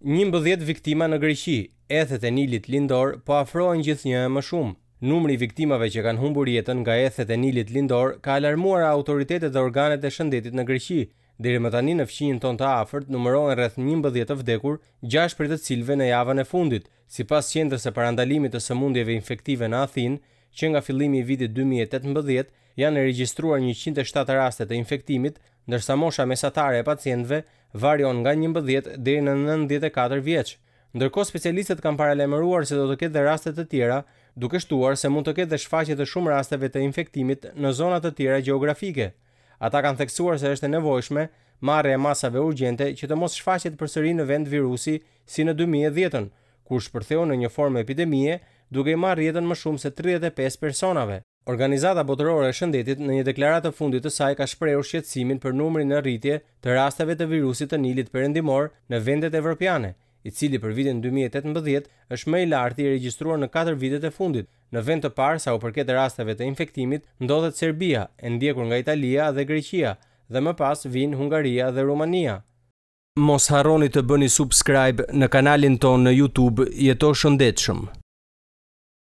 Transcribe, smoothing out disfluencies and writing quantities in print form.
11 viktima në Greqi, ethet e Nilit lindor po afrohen gjithnjë më shumë. Numri i viktimave që kanë humbur jetën nga ethet e Nilit lindor ka alarmuar autoritetet dhe organet e shëndetit në Greqi. Deri më tani në fqinjën tonë të afërt numërohen rreth 11 të vdekur, 6 prej të cilëve në javën e fundit, sipas qendrës së parandalimit të sëmundjeve infektive në Athinë, që nga fillimi i vitit 2018 janë regjistruar 107 raste të infektimit, ndërsa mosha mesatare e pacientëve varion nga 11 deri në 94 vjeç. Ndërkohë specialistët kanë paralajmëruar se do të ketë dhe raste të tjera, duke shtuar se mund të ketë dhe shfaqje të shumë rasteve të infektimit në zona të tjera gjeografike. Ata kanë theksuar se është e nevojshme marrja e masave urgjente që të mos shfaqet përsëri në vend virusi si në 2010-ën, kur shpërtheu në një formë epidemie, duke i marrë jetën më shumë se 35 personave. Organizata Botërore e Shëndetit në një deklaratë të fundit të saj ka shprehur shqetësimin për numrin në rritje të rasteve të virusit të Nilit perëndimor në vendet evropiane, i cili për vitin 2018 është më i larti i regjistruar në 4 vitet e fundit. Në vend të parë sa u përket rasteve të infektimit ndodhet Serbia, e ndjekur nga Italia dhe Greqia, dhe më pas vijnë Hungaria dhe Rumania. Mos harroni të bëni subscribe në kanalin tonë në YouTube Jeto Shëndetshëm.